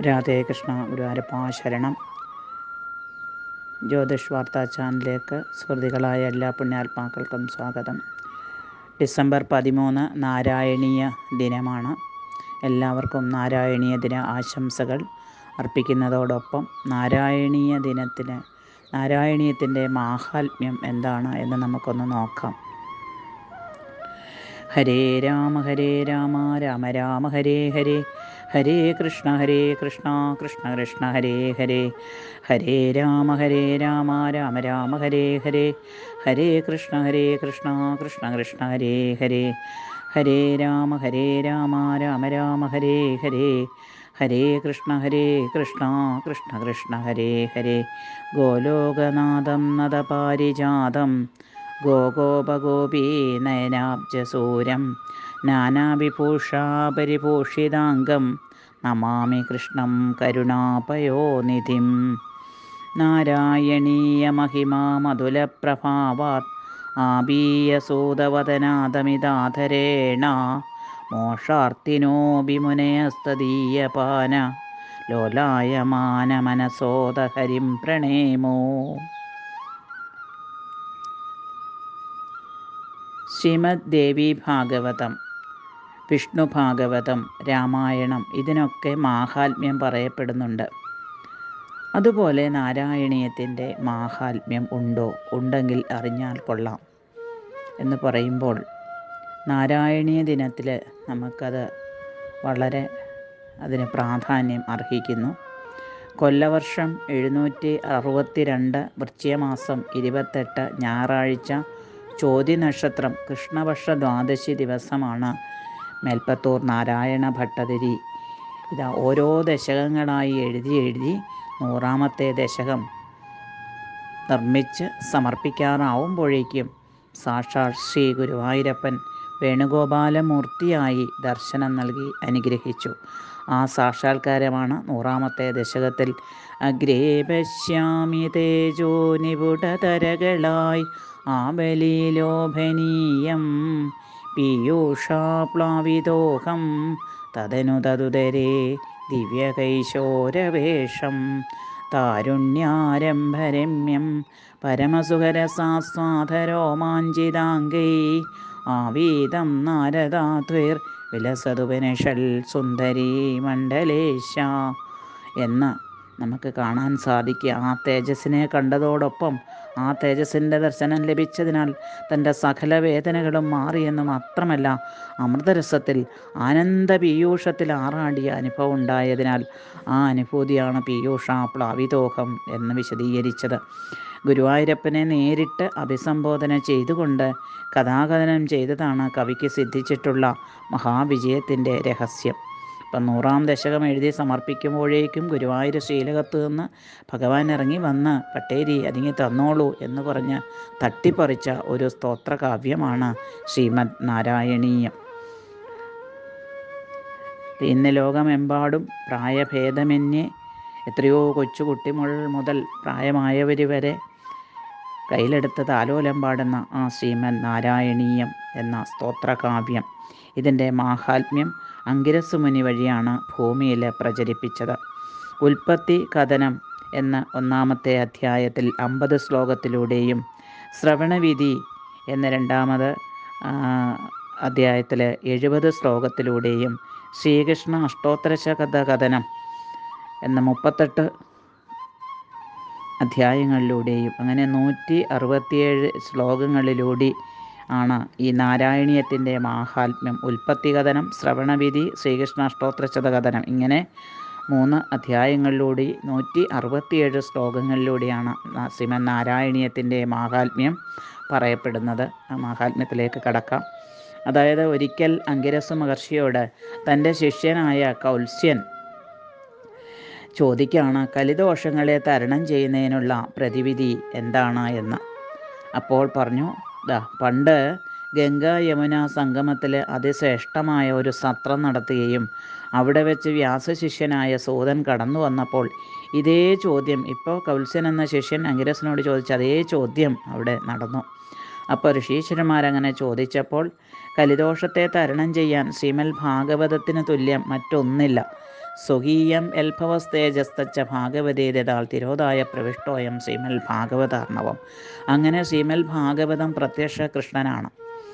രാധേ കൃഷ്ണ. ഗുരുവായൂരപ്പ ശരണം. ജ്യോതിഷ് വാർത്താ ചാനലിലേക്ക് സുഹൃത്തുക്കളായ എല്ലാ പുണ്യാത്മാക്കൾക്കും സ്വാഗതം. ഡിസംബർ 13 നാരായണീയ ദിനമാണ്. എല്ലാവർക്കും നാരായണീയ ദിന ആശംസകൾ അർപ്പിക്കുന്നതോടൊപ്പം നാരായണീയത്തിൻ്റെ മാഹാത്മ്യം എന്താണ് എന്ന് നമുക്കൊന്ന് നോക്കാം. ഹരേ രാമ രാമ രാമ ഹരേ ഹരേ, ഹരേ കൃഷ്ണ കൃഷ്ണ കൃഷ്ണ ഹരേ ഹരേ, ഹരേ രാമ രാമ രാമ ഹരേ ഹരേ, ഹരേ കൃഷ്ണ കൃഷ്ണ കൃഷ്ണ ഹരേ ഹരേ, ഹരേ രാമ രാമ രാമ ഹരേ ഹരേ, ഹരേ കൃഷ്ണ കൃഷ്ണ ഹരേ ഹരേ. ഗോലോകനാഥം നദപാരിജാതം ഗോഗോപഗോപീ നയനാബ്ജസൂരം നാനാവിഭൂഷാപരിഭൂഷിതാംഗം നമാമി കൃഷ്ണം കരുണാപയോനിധിം. നാരായണീയമഹിമാമതുലപ്രഭാവാത് ആബീയസൂതവദനാദമിതാധരേണ മോക്ഷാർത്തിനോഭിമുനയസ്തദീയപാന ലോലായമാനമനസോദഹരിം പ്രണേമോ. ശ്രീമദ് ദേവി ഭാഗവതം, വിഷ്ണു ഭാഗവതം, രാമായണം ഇതിനൊക്കെ മാഹാത്മ്യം പറയപ്പെടുന്നുണ്ട്. അതുപോലെ നാരായണീയത്തിൻ്റെ മാഹാത്മ്യം ഉണ്ടോ? ഉണ്ടെങ്കിൽ അറിഞ്ഞാൽ കൊള്ളാം എന്ന് പറയുമ്പോൾ നാരായണീയ ദിനത്തിൽ നമുക്കത് വളരെ അതിന് പ്രാധാന്യം അർഹിക്കുന്നു. കൊല്ലവർഷം 762 വൃശ്ചികമാസം 28 ഞായറാഴ്ച ചോതി നക്ഷത്രം കൃഷ്ണപക്ഷ ദ്വാദശി ദിവസമാണ് മേൽപ്പത്തൂർ നാരായണ ഭട്ടതിരി ഓരോ ദശകങ്ങളായി എഴുതി 100ാമത്തെ ദശകം നിർമ്മിച്ച് സമർപ്പിക്കാറാവുമ്പോഴേക്കും സാക്ഷാൽ ശ്രീ ഗുരുവായൂരപ്പൻ വേണുഗോപാലമൂർത്തിയായി ദർശനം നൽകി അനുഗ്രഹിച്ചു. ആ സാക്ഷാത്കാരമാണ് 100ാമത്തെ ദശകത്തിൽ അഗ്രേ പശ്യാമി തേജോ നിപുടതരകളായി ആബലീലോഭനീയം പീയൂഷാപ്ലാവിതോഹം തദനു തതുദരേ ദിവ്യകൈശോരവേഷം താരുണ്യാരംഭരമ്യം പരമസുഖരസാസ്വാദരോമാഞ്ചിതാംഗൈ ആവീതം നാരദാത്വിർ വിലസതുപനിഷൽ സുന്ദരീ മണ്ഡലേശ എന്ന് നമുക്ക് കാണാൻ സാധിക്കുക. ആ തേജസ്സിനെ കണ്ടതോടൊപ്പം ആ തേജസ്സിൻ്റെ ദർശനം ലഭിച്ചതിനാൽ തൻ്റെ സകല വേദനകളും മാറിയെന്ന് മാത്രമല്ല, അമൃതരസത്തിൽ ആനന്ദ പീയൂഷത്തിൽ ആറാടിയ അനുഭവം ഉണ്ടായതിനാൽ ആ അനുഭൂതിയാണ് പീയൂഷാപ്ലാവിതോഹം എന്ന് വിശദീകരിച്ചത്. ഗുരുവായൂരപ്പനെ നേരിട്ട് അഭിസംബോധന ചെയ്തുകൊണ്ട് കഥാകഥനം ചെയ്തതാണ് കവിക്ക് സിദ്ധിച്ചിട്ടുള്ള മഹാവിജയത്തിൻ്റെ രഹസ്യം. ഇപ്പം 100ാം ദശകം എഴുതി സമർപ്പിക്കുമ്പോഴേക്കും ഗുരുവായൂർ ശ്രീലകത്ത് നിന്ന് ഭഗവാൻ ഇറങ്ങി വന്ന് പട്ടേരി അതിങ്ങി തന്നോളൂ എന്ന് പറഞ്ഞ് തട്ടിപ്പറിച്ച ഒരു സ്തോത്രകാവ്യമാണ് ശ്രീമദ് നാരായണീയം. ഇന്ന് ലോകമെമ്പാടും പ്രായഭേദമന്യേ എത്രയോ കൊച്ചുകുട്ടികൾ മുതൽ പ്രായമായവർ വരെ കയ്യിലെടുത്ത് താലോലം പാടുന്ന ആ ശ്രീമദ് നാരായണീയം എന്ന സ്തോത്രകാവ്യം, ഇതിൻ്റെ മാഹാത്മ്യം അങ്കിരസ് മുനി വഴിയാണ് ഭൂമിയിൽ പ്രചരിപ്പിച്ചത്. ഉൽപ്പത്തി കഥനം എന്ന 1ാമത്തെ അധ്യായത്തിൽ 50 ശ്ലോകത്തിലൂടെയും ശ്രവണവിധി എന്ന 2ാമത് അധ്യായത്തിൽ 70 ശ്ലോകത്തിലൂടെയും ശ്രീകൃഷ്ണ അഷ്ടോത്തരശതക കഥനം എന്ന 38 അധ്യായങ്ങളിലൂടെയും അങ്ങനെ 167 ശ്ലോകങ്ങളിലൂടെ ആണ് ഈ നാരായണീയത്തിൻ്റെ മാഹാത്മ്യം. ഉൽപ്പത്തി കഥനം, ശ്രവണവിധി, ശ്രീകൃഷ്ണ അഷ്ടോത്തരശത കഥനം ഇങ്ങനെ 3 അധ്യായങ്ങളിലൂടെ 167 ശ്ലോകങ്ങളിലൂടെയാണ് ശ്രീമദ് നാരായണീയത്തിൻ്റെ മാഹാത്മ്യം പറയപ്പെടുന്നത്. ആ മാഹാത്മ്യത്തിലേക്ക് കടക്കാം. അതായത് ഒരിക്കൽ അങ്കിരസ് മഹർഷിയോട് തൻ്റെ ശിഷ്യനായ കൗത്സ്യൻ ചോദിക്കുകയാണ്, കലിദോഷങ്ങളെ തരണം ചെയ്യുന്നതിനുള്ള പ്രതിവിധി എന്താണ് എന്ന്. അപ്പോൾ പറഞ്ഞു, പണ്ട് ഗംഗാ യമുന സംഗമത്തിൽ അതിശ്രേഷ്ഠമായ ഒരു സത്രം നടത്തുകയും അവിടെ വെച്ച് വ്യാസശിഷ്യനായ സൂതൻ കടന്നു വന്നപ്പോൾ ഇതേ ചോദ്യം ഇപ്പോൾ കൗത്സ്യൻ എന്ന ശിഷ്യൻ അങ്കിരസിനോട് ചോദിച്ച അതേ ചോദ്യം അവിടെ നടന്നു. അപ്പോൾ ഋഷീശ്വരന്മാരങ്ങനെ ചോദിച്ചപ്പോൾ കലിദോഷത്തെ തരണം ചെയ്യാൻ ശ്രീമദ് ഭാഗവതത്തിന് തുല്യം മറ്റൊന്നില്ല. സ്വകീയം എൽഭവസ്തേജസ്തച്ച ഭാഗവതേതാൾ തിരോധായ പ്രവിഷ്ടോയം ശ്രീമദ് ഭാഗവതാർണവം. അങ്ങനെ ശ്രീമദ് ഭാഗവതം പ്രത്യക്ഷ കൃഷ്ണനാണ്.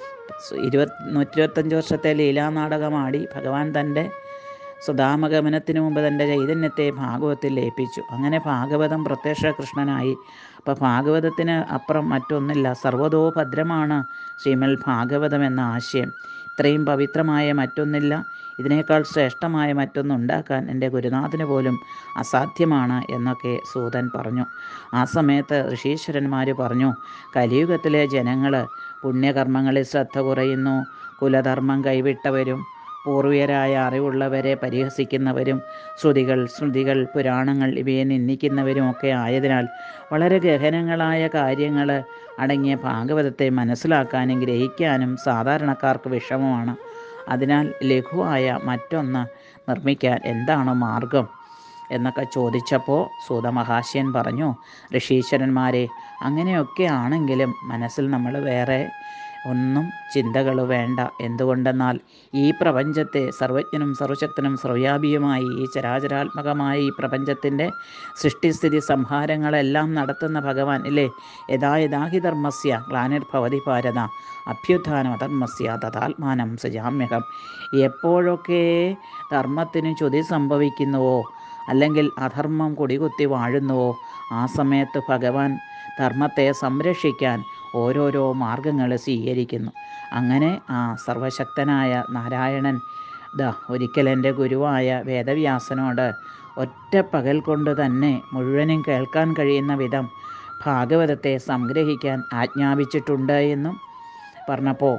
125 വർഷത്തെ ലീലാനാടകമാടി ഭഗവാൻ തൻ്റെ സുധാമഗമനത്തിനു മുമ്പ് തൻ്റെ ചൈതന്യത്തെ ഭാഗവതത്തിൽ ലയിപ്പിച്ചു. അങ്ങനെ ഭാഗവതം പ്രത്യക്ഷ കൃഷ്ണനായി. അപ്പോൾ ഭാഗവതത്തിന് അപ്പുറം മറ്റൊന്നില്ല. സർവ്വതോ ഭദ്രമാണ് ശ്രീമദ് ഭാഗവതം എന്ന ആശയം. ഇത്രയും പവിത്രമായ മറ്റൊന്നില്ല, ഇതിനേക്കാൾ ശ്രേഷ്ഠമായ മറ്റൊന്നുണ്ടാക്കാൻ എൻ്റെ ഗുരുനാഥന് പോലും അസാധ്യമാണ് എന്നൊക്കെ സൂതൻ പറഞ്ഞു. ആ സമയത്ത് ഋഷീശ്വരന്മാർ പറഞ്ഞു, കലിയുഗത്തിലെ ജനങ്ങൾ പുണ്യകർമ്മങ്ങളിൽ ശ്രദ്ധ കുറയുന്നു, കുലധർമ്മം കൈവിട്ടവരും പൂർവികരായ അറിവുള്ളവരെ പരിഹസിക്കുന്നവരും സ്മൃതികൾ പുരാണങ്ങൾ ഇവയെ നിന്ദിക്കുന്നവരും ഒക്കെ ആയതിനാൽ വളരെ ഗഹനങ്ങളായ കാര്യങ്ങൾ അടങ്ങിയ ഭാഗവതത്തെ മനസ്സിലാക്കാനും ഗ്രഹിക്കാനും സാധാരണക്കാർക്ക് വിഷമമാണ്. അതിനാൽ ലഘുവായ മറ്റൊന്ന് നിർമ്മിക്കാൻ എന്താണ് മാർഗം എന്നൊക്കെ ചോദിച്ചപ്പോൾ സൂതമഹാശയൻ പറഞ്ഞു, ഋഷീശ്വരന്മാരെ, അങ്ങനെയൊക്കെ ആണെങ്കിലും മനസ്സിൽ നമ്മൾ വേറെ ഒന്നും ചിന്തകൾ വേണ്ട. എന്തുകൊണ്ടെന്നാൽ ഈ പ്രപഞ്ചത്തെ സർവജ്ഞനും സർവശക്തനും സർവ്യാപിയുമായി ഈ ചരാചരാത്മകമായ ഈ പ്രപഞ്ചത്തിൻ്റെ സൃഷ്ടിസ്ഥിതി സംഹാരങ്ങളെല്ലാം നടത്തുന്ന ഭഗവാൻ ഇല്ലേ, യഥാ യഥാഹി ധർമ്മസ്യ ഗ്ലാനിർഭവതി ഭാരത അഭ്യുത്ഥാനം അധർമ്മസ്യ തഥാത്മാനം സൃജാമ്യഹം. എപ്പോഴൊക്കെ ധർമ്മത്തിന് ചുതി സംഭവിക്കുന്നുവോ അല്ലെങ്കിൽ അധർമ്മം കൊടികുത്തി വാഴുന്നുവോ ആ സമയത്ത് ഭഗവാൻ ധർമ്മത്തെ സംരക്ഷിക്കാൻ ഓരോരോ മാർഗങ്ങൾ സ്വീകരിക്കുന്നു. അങ്ങനെ ആ സർവശക്തനായ നാരായണൻ ഒരിക്കൽ എൻ്റെ ഗുരുവായ വേദവ്യാസനോട് ഒറ്റ പകൽ കൊണ്ട് തന്നെ മുഴുവനും കേൾക്കാൻ കഴിയുന്ന വിധം ഭാഗവതത്തെ സംഗ്രഹിക്കാൻ ആജ്ഞാപിച്ചിട്ടുണ്ട് എന്നും പറഞ്ഞപ്പോൾ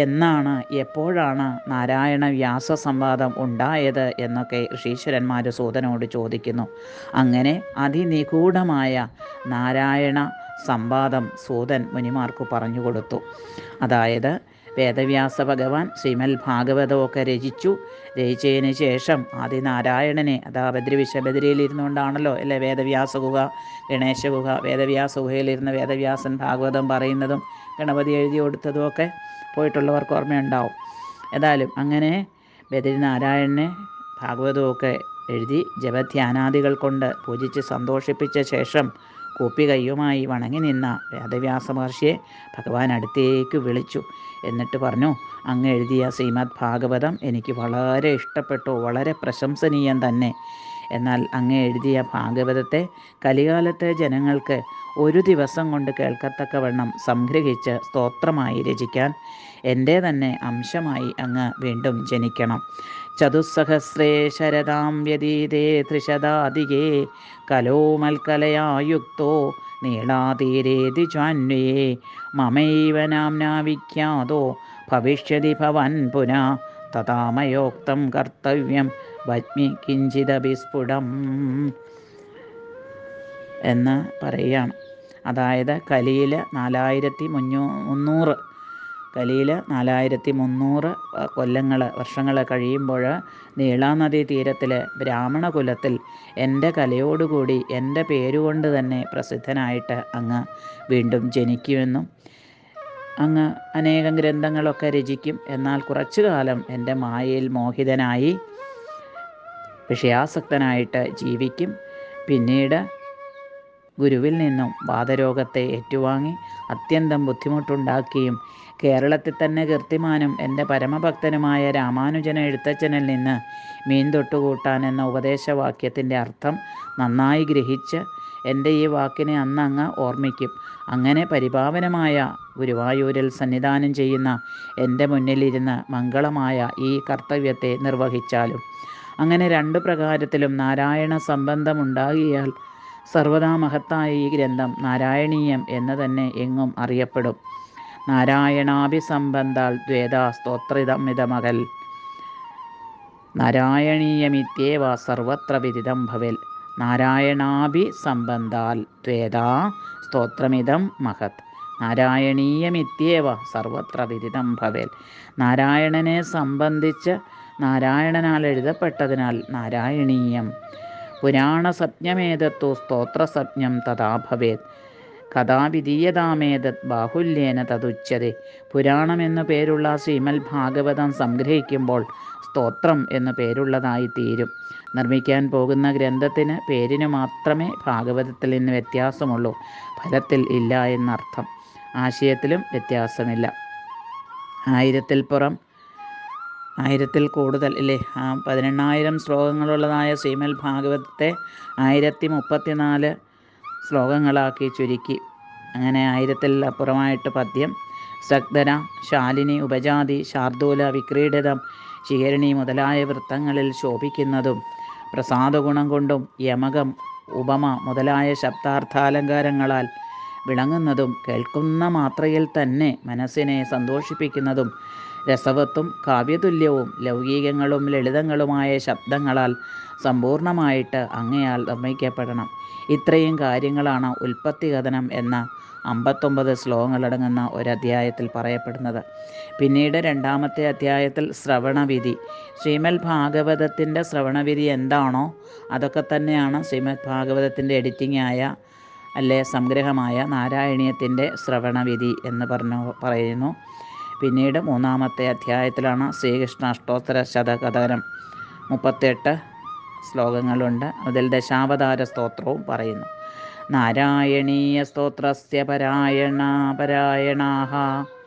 എപ്പോഴാണ് നാരായണ വ്യാസ സംവാദം ഉണ്ടായത് എന്നൊക്കെ ഋഷീശ്വരന്മാർ സൂതനോട് ചോദിക്കുന്നു. അങ്ങനെ അതിനിഗൂഢമായ നാരായണ സംവാദം സൂതൻ മുനിമാർക്ക് പറഞ്ഞു കൊടുത്തു. അതായത് വേദവ്യാസ ഭഗവാൻ ശ്രീമദ് ഭാഗവതമൊക്കെ രചിച്ചതിന് ശേഷം ആദിനാരായണനെ ബദ്രിയിലിരുന്നുകൊണ്ടാണല്ലോ അല്ലേ വേദവ്യാസ ഗുഹ, ഗണേശ ഗുഹ, വേദവ്യാസ ഗുഹയിലിരുന്ന് വേദവ്യാസൻ ഭാഗവതം പറയുന്നതും ഗണപതി എഴുതി കൊടുത്തതും ഒക്കെ പോയിട്ടുള്ളവർക്ക് ഓർമ്മയുണ്ടാവും. ഏതായാലും അങ്ങനെ ബദ്രിനാരായണനെ ഭാഗവതമൊക്കെ എഴുതി ജപധ്യാനാദികൾ കൊണ്ട് പൂജിച്ച് സന്തോഷിപ്പിച്ച ശേഷം കൂപ്പി കയ്യുമായി വണങ്ങി നിന്ന വേദവ്യാസ മഹർഷിയെ ഭഗവാൻ അടുത്തേക്ക് വിളിച്ചു. എന്നിട്ട് പറഞ്ഞു, അങ്ങ് എഴുതിയ ശ്രീമദ് ഭാഗവതം എനിക്ക് വളരെ ഇഷ്ടപ്പെട്ടു, വളരെ പ്രശംസനീയം തന്നെ. എന്നാൽ അങ്ങ് എഴുതിയ ഭാഗവതത്തെ കലികാലത്തെ ജനങ്ങൾക്ക് ഒരു ദിവസം കൊണ്ട് കേൾക്കത്തക്കവണ്ണം സംഗ്രഹിച്ച് സ്തോത്രമായി രചിക്കാൻ എൻ്റെ തന്നെ അംശമായി അങ്ങ് വീണ്ടും ജനിക്കണം. ചതുസ്സഹസ്രേ ശരതാം വ്യതീതേ ത്രിശതാധികേ കലോ മൽക്കലയായുക്തോ നീളാതീരേതി ച്വാന്വയേ മമൈവ നാംനാ വിഖ്യാതോ ഭവിഷ്യതി ഭവൻ പുനാ തഥാമയോക്തം കർത്തവ്യം വജ്മി കിഞ്ചിദഭിസ്ഫുടം എന്ന് പറയുകയാണ്. അതായത് കലിയിൽ 4300 വർഷങ്ങൾ കഴിയുമ്പോൾ നീളാനദീ തീരത്തിൽ ബ്രാഹ്മണ കുലത്തിൽ എൻ്റെ കലയോടുകൂടി എൻ്റെ പേരുകൊണ്ട് തന്നെ പ്രസിദ്ധനായിട്ട് അങ്ങ് വീണ്ടും ജനിക്കുമെന്നും അങ്ങ് അനേകം ഗ്രന്ഥങ്ങളൊക്കെ രചിക്കും. എന്നാൽ കുറച്ചു കാലം എൻ്റെ മായയിൽ മോഹിതനായി വിഷയാസക്തനായിട്ട് ജീവിക്കും. പിന്നീട് ഗുരുവിൽ നിന്നും വാതരോഗത്തെ ഏറ്റുവാങ്ങി അത്യന്തം ബുദ്ധിമുട്ടുണ്ടാക്കിയും കേരളത്തിൽ തന്നെ കീർത്തിമാനും എൻ്റെ പരമഭക്തനുമായ രാമാനുജന എഴുത്തച്ഛനിൽ നിന്ന് മീൻ തൊട്ടുകൂട്ടാൻ എന്ന ഉപദേശവാക്യത്തിൻ്റെ അർത്ഥം നന്നായി ഗ്രഹിച്ച് എൻ്റെ ഈ വാക്കിനെ അന്നങ്ങ് ഓർമ്മിക്കും. അങ്ങനെ പരിപാവനമായ ഗുരുവായൂരിൽ സന്നിധാനം ചെയ്യുന്ന എൻ്റെ മുന്നിലിരുന്ന് മംഗളമായ ഈ കർത്തവ്യത്തെ നിർവഹിച്ചാലും. അങ്ങനെ 2 പ്രകാരത്തിലും നാരായണ സംബന്ധമുണ്ടാകിയാൽ സർവദാ മഹത്തായ ഈ ഗ്രന്ഥം നാരായണീയം എന്ന് തന്നെ എങ്ങും അറിയപ്പെടും. നാരായണാഭിസംബന്ധാൽ ദ്വേദാ സ്തോത്രിതമിതമകൽ നാരായണീയമിത്യേവ സർവത്ര വിദിതം ഭവേൽ. നാരായണാഭിസംബന്ധാൽ ദ്വേദാ സ്തോത്രമിതം മഹത് നാരായണീയമിത്യേവ സർവത്ര വിദിതം ഭവേൽ. നാരായണനെ സംബന്ധിച്ച് നാരായണനാൽ എഴുതപ്പെട്ടതിനാൽ നാരായണീയം. പുരാണസജ്ഞമേതത്തു സ്തോത്രസജ്ഞം തഥാ ഭവേത്. കഥാവിധീയതാമേതത് ബാഹുല്യേന തതുച്യതേ. പുരാണം എന്നു പേരുള്ള ശ്രീമദ് ഭാഗവതം സംഗ്രഹിക്കുമ്പോൾ സ്തോത്രം എന്നു പേരുള്ളതായി തീരും. നിർമ്മിക്കാൻ പോകുന്ന ഗ്രന്ഥത്തിന് പേരിനു മാത്രമേ ഭാഗവതത്തിൽ നിന്ന് വ്യത്യാസമുള്ളൂ, ഫലത്തിൽ ഇല്ല എന്നർത്ഥം. ആശയത്തിലും വ്യത്യാസമില്ല. 1000-ൽ കൂടുതൽ 18,000 ശ്ലോകങ്ങളുള്ളതായ ശ്രീമദ് ഭാഗവതത്തെ 1034 ശ്ലോകങ്ങളാക്കി ചുരുക്കി. അങ്ങനെ 1000-ൽ പദ്യം, സഗ്ധര, ശാലിനി, ഉപജാതി, ശാർദൂല, വിക്രീഡിതം, ശിഖരിണി മുതലായ വൃത്തങ്ങളിൽ ശോഭിക്കുന്നതും പ്രസാദഗുണം കൊണ്ടും യമകം, ഉപമ മുതലായ ശബ്ദാർത്ഥാലങ്കാരങ്ങളാൽ വിളങ്ങുന്നതും കേൾക്കുന്ന മാത്രയിൽ തന്നെ മനസ്സിനെ സന്തോഷിപ്പിക്കുന്നതും രസവത്തും കാവ്യതുല്യവും ലൗകികങ്ങളും ലളിതങ്ങളുമായ ശബ്ദങ്ങളാൽ സമ്പൂർണമായിട്ട് അങ്ങയാൽ നിർമ്മിക്കപ്പെടണം. ഇത്രയും കാര്യങ്ങളാണ് ഉൽപ്പത്തി കഥനം എന്ന 59 ശ്ലോകങ്ങളടങ്ങുന്ന ഒരധ്യായത്തിൽ പറയപ്പെടുന്നത്. പിന്നീട് 2-ാമത്തെ അധ്യായത്തിൽ ശ്രവണവിധി. ശ്രീമദ് ഭാഗവതത്തിൻ്റെ ശ്രവണവിധി എന്താണോ അതൊക്കെ തന്നെയാണ് ശ്രീമദ് ഭാഗവതത്തിൻ്റെ എഡിറ്റിംഗായ സംഗ്രഹമായ നാരായണീയത്തിൻ്റെ ശ്രവണവിധി എന്ന് പറയുന്നു. പിന്നീട് 3-ാമത്തെ അധ്യായത്തിലാണ് ശ്രീകൃഷ്ണ അഷ്ടോത്തര ശതകഥനം. 38 ശ്ലോകങ്ങളുണ്ട്. അതിൽ ദശാവതാര സ്തോത്രവും പറയുന്നു. നാരായണീയ സ്തോത്രസ്യ പാരായണാഃ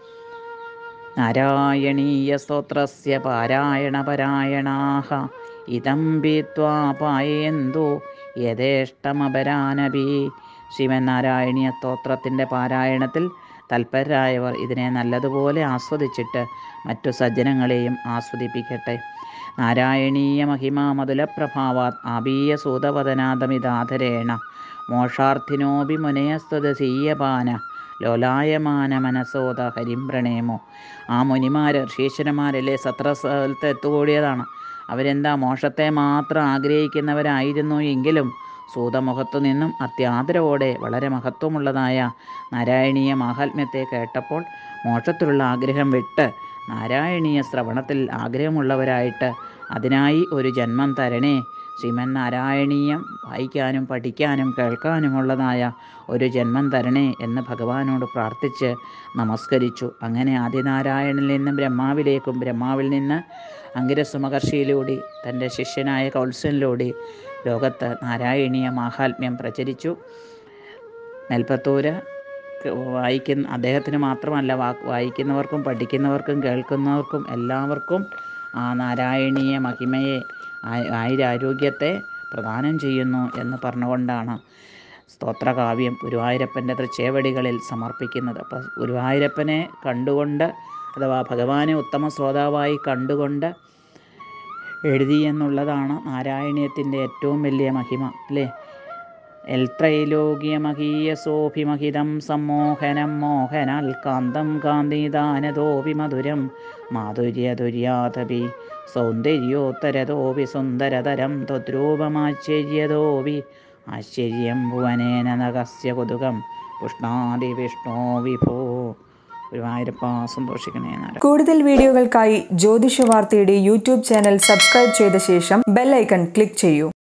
ഇദം പീത്വാ പായന്തു യഥേഷ്ടമപരാനപി. ശ്രീമന്നാരായണീയ സ്തോത്രത്തിൻ്റെ പാരായണത്തിൽ തൽപരരായവർ ഇതിനെ നല്ലതുപോലെ ആസ്വദിച്ചിട്ട് മറ്റു സജ്ജനങ്ങളെയും ആസ്വദിപ്പിക്കട്ടെ. നാരായണീയ മഹിമാ മധുലപ്രഭാവാത് ആബീയസൂതവദനാദമിതാധരേണ മോക്ഷാർത്ഥിനോപി മുനയസ്തുതസീയപാന ലോലായമാന മനസോദ ഹരിം പ്രണേമോ. ആ മുനിമാർ ഋഷീശ്വരന്മാരല്ലേ സത്രസ്ഥലത്ത് എത്തുകൂടിയതാണ്. അവരെന്താ മോക്ഷത്തെ മാത്രം ആഗ്രഹിക്കുന്നവരായിരുന്നു എങ്കിലും സൂതമുഖത്തു നിന്നും അത്യാദരവോടെ വളരെ മഹത്വമുള്ളതായ നാരായണീയ മാഹാത്മ്യത്തെ കേട്ടപ്പോൾ മോക്ഷത്തിലുള്ള ആഗ്രഹം വിട്ട് നാരായണീയ ശ്രവണത്തിൽ ആഗ്രഹമുള്ളവരായിട്ട് അതിനായി ഒരു ജന്മം തരണേ, ശ്രീമന്നാരായണീയം വായിക്കാനും പഠിക്കാനും കേൾക്കാനുമുള്ളതായ ഒരു ജന്മം തരണേ എന്ന് ഭഗവാനോട് പ്രാർത്ഥിച്ച് നമസ്കരിച്ചു. അങ്ങനെ ആദിനാരായണനിൽ നിന്ന് ബ്രഹ്മാവിലേക്കും ബ്രഹ്മാവിൽ നിന്ന് അംഗിരസ് മഹർഷിയിലൂടെ തൻ്റെ ശിഷ്യനായ കൗത്സ്യനിലൂടെ ലോകത്ത് നാരായണീയ മാഹാത്മ്യം പ്രചരിച്ചു. മേൽപ്പത്തൂര് അദ്ദേഹത്തിന് മാത്രമല്ല, വായിക്കുന്നവർക്കും പഠിക്കുന്നവർക്കും കേൾക്കുന്നവർക്കും എല്ലാവർക്കും ആ നാരായണീയ മഹിമയെ ആയുരാരോഗ്യത്തെ പ്രദാനം ചെയ്യുന്നു എന്ന് പറഞ്ഞുകൊണ്ടാണ് സ്തോത്രകാവ്യം ഗുരുവായൂരപ്പൻ്റെ തൃച്ചേവടികളിൽ സമർപ്പിക്കുന്നത്. അപ്പോൾ ഗുരുവായൂരപ്പനെ കണ്ടുകൊണ്ട് അഥവാ ഭഗവാനെ ഉത്തമ ശ്രോതാവായി കണ്ടുകൊണ്ട് എഴുതി എന്നുള്ളതാണ് നാരായണീയത്തിൻ്റെ ഏറ്റവും വലിയ മഹിമ അല്ലേ. എൽത്രൈലോക്യമഹീയസോഭിമഹിതം സമ്മോഹനം മോഹനാൽ കാന്തം കാന്തിദാനതോപി മധുരം മാധുര്യതുര്യാതപി സൗന്ദര്യോത്തരതോപി സുന്ദരതരം ത്വദ്രൂപമാശ്ചര്യതോപി ആശ്ചര്യം ഭുവനേന നഗസ്യ കുതുകം പുഷ്ണാതി വിഷ്ണോ വിഭോ. ഗുരുവായൂരപ്പ സന്തോഷിക്കണേ. കൂടുതൽ വീഡിയോകൾക്കായി ജ്യോതിഷ വാർത്തയുടെ യൂട്യൂബ് ചാനൽ സബ്സ്ക്രൈബ് ചെയ്ത ശേഷം ബെൽ ഐക്കൺ ക്ലിക്ക് ചെയ്യൂ.